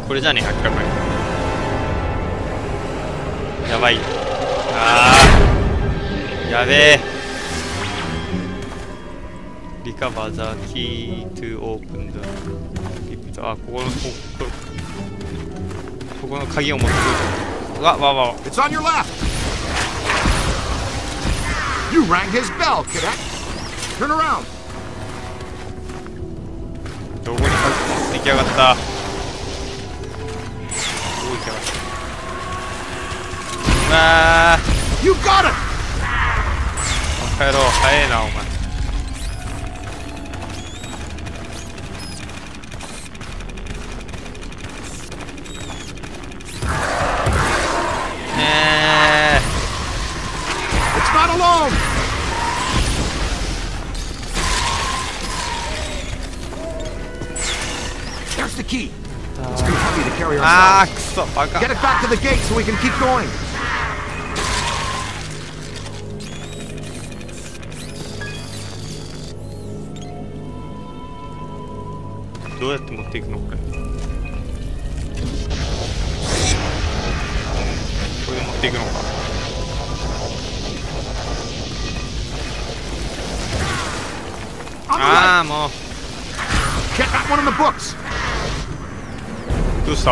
これじゃねえ、明らかに。やばい。あー、やべえ。リカバーザキートゥオープンド。あ、ここの鍵を持ってくる。わ。 It's on your left. You rang his bell, cadet. Turn around. どこに持ってきやがった。どこ行きやがった。わー。 You got it. 帰ろう。早えなお前。 It's not alone. There's the key. It's too heavy to carry あー、 ourselves. くそ、バカ。 Get it back to the gate so we can keep going. どうやって持っていくのこれ。これで持っていくのか。ああ、もう。 Get that one in the books. どうした。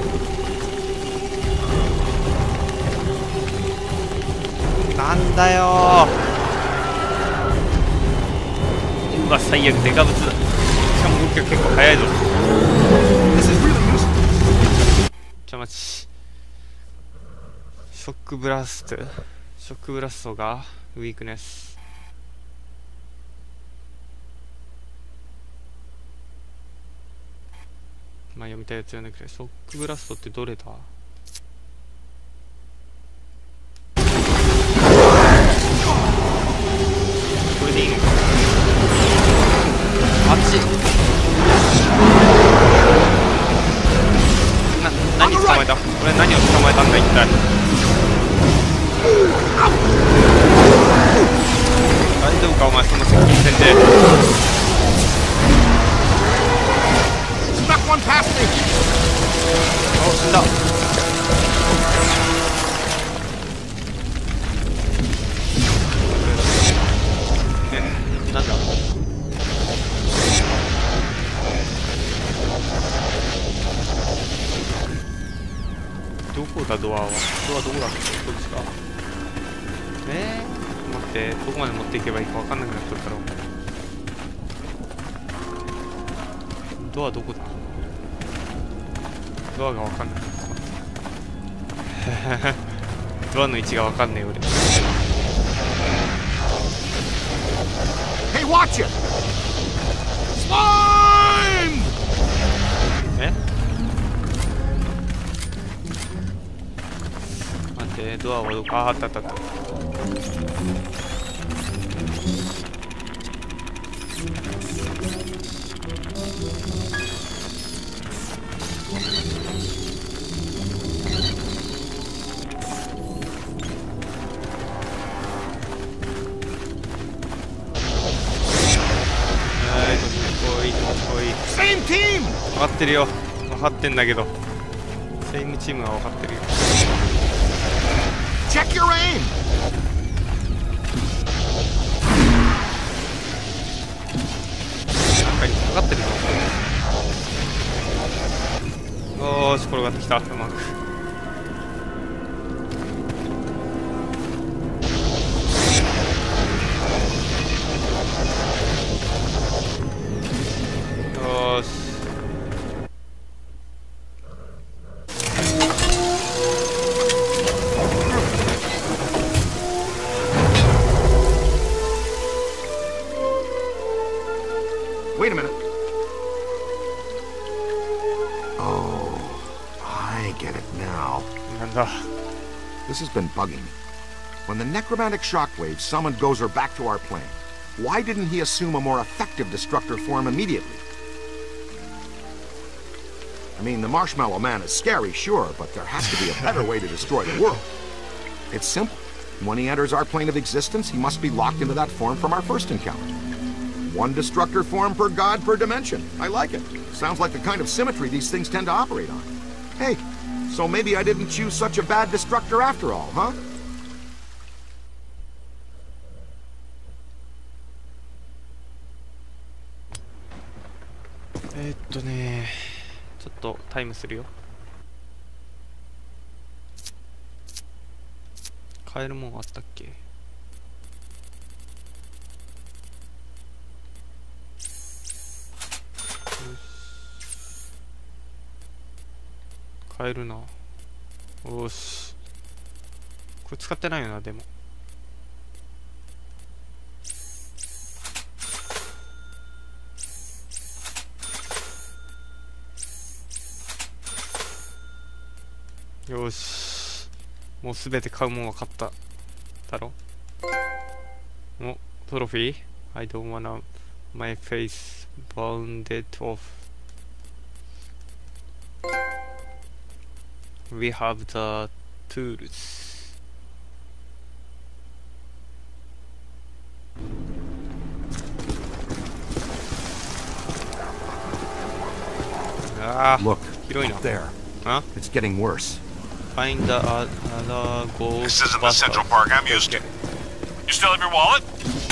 なんだよー。うわ、最悪、デカブツ。しかも動きが結構速いぞ。ちょ待ち。ショックブラスト。ショックブラストがウィークネス。まあ読みたいやつ読んでくれ。ショックブラストってどれだ。これでいいのか。あっち。何捕まえた。俺何を捕まえたんだ一体。大丈夫かお前、その接近戦で。 Snuck one past me. お、死んだ。なんだ。どこだ、ドアは。ドアどこだっけ。こっちか。待って、どこまで持っていけばいいか分かんなくなっちゃったろ。ドアどこだ。ドアが分かんない。ドアの位置が分かんねえ俺。 Hey, watch it. Slime. 待って、ドアはどこ。あった。 Same team. 分かってるよ。分かってんだけど。セイムチームは分かってるよ。 Check your aim. なんかにかかってるぞ。よーし、転がってきた。うまく。よーし。 Wait a minute. Oh, I get it now. なんだ。 This has been bugging me. When the necromantic shockwave summoned Gozer back to our plane, why didn't he assume a more effective destructor form immediately? I mean, the Marshmallow Man is scary, sure, but there has to be a better way to destroy the world. It's simple. When he enters our plane of existence, he must be locked into that form from our first encounter. One destructor form per god per dimension. I like it. Sounds like the kind of symmetry these things tend to operate on. Hey, so maybe I didn't choose such a bad destructor after all, huh? ちょっとタイムするよ。買えるもんあったっけ？よし。買えるな。よし。これ使ってないよな、でも。よし。もうすべて買うもんは買っただろ。お、トロフィー I don't wanna my face bounded off. We have the tools. ああ、 Look, 広いな。 there. Huh? It's getting worse. Find the other ghost. This isn't the Central Park I'm used to. You still have your wallet?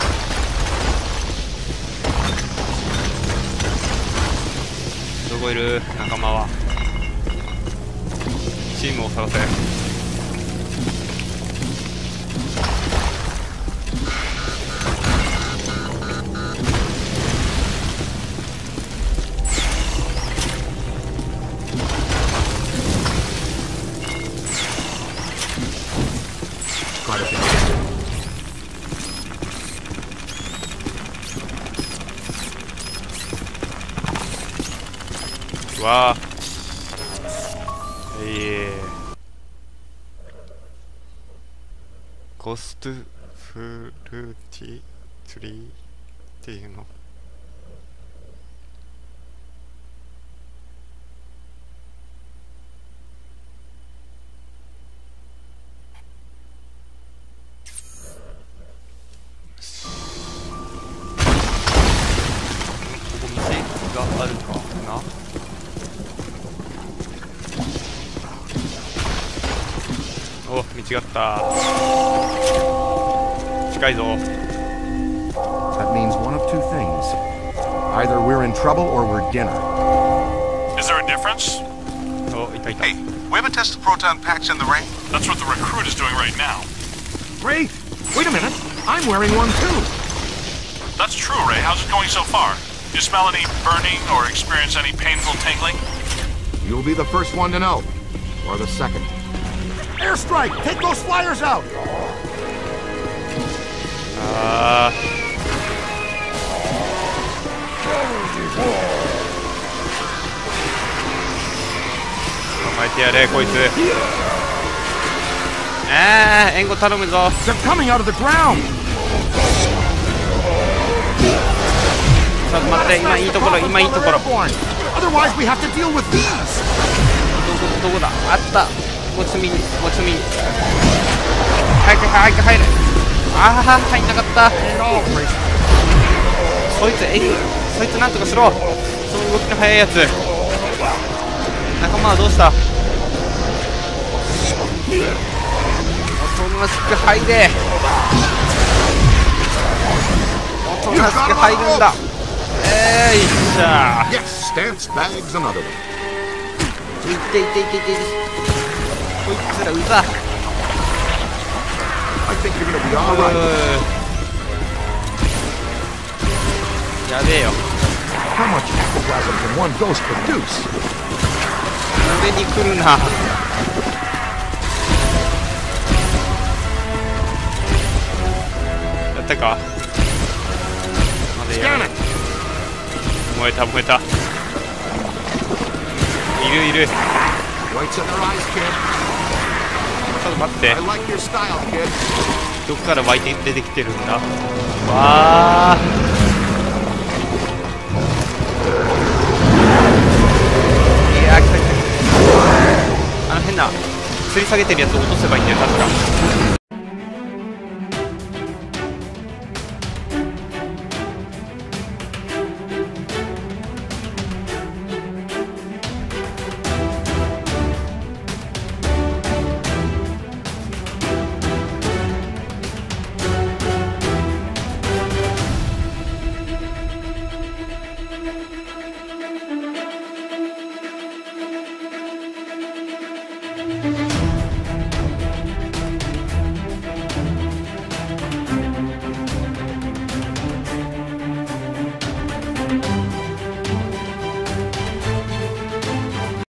どこいる仲間は。チームを探せ。わあ、コストフルーティツリーっていうの。ここ道があるかな。お、見違った。近いぞ。 That means one of two things. Either we're in trouble or we're dinner. Is there a difference? お、いたいた。 Hey, we haven't tested proton packs in the rain. That's what the recruit is doing right now. Ray, wait a minute. I'm wearing one too. That's true, Ray. How's it going so far? Do you smell any burning or experience any painful tingling? You'll be the first one to know. Or the second. Airstrike! Take those flyers out! あー。捕まえてやれ、こいつ。援護頼むぞ。 They're coming out of the ground! ちょっと待って、今いいところ、今いいところ。 Otherwise we have to deal with these! どこだ、あった。もつみに、もつみに。早く入る。ああ、入んなかった。そいつなんとかしろ。その動きの速いやつ。仲間はどうした。おとなしく入れ。おとなしく入るんだ。いっしゃー。 Yes, stance bags another one. いてこいつらうざ。 I think you're gonna be alright. やべえよ。 How much ectoplasm can one ghost produce? 上に来るな。やったか。まだやる。燃えた。いる。 Whites in their eyes, kid. ちょっと待って。 I like your style, kid. どこから湧いて出てきてるんだ。わあ。いやー、来た。変な吊り下げてるやつを落とせばいいんだよ、確か。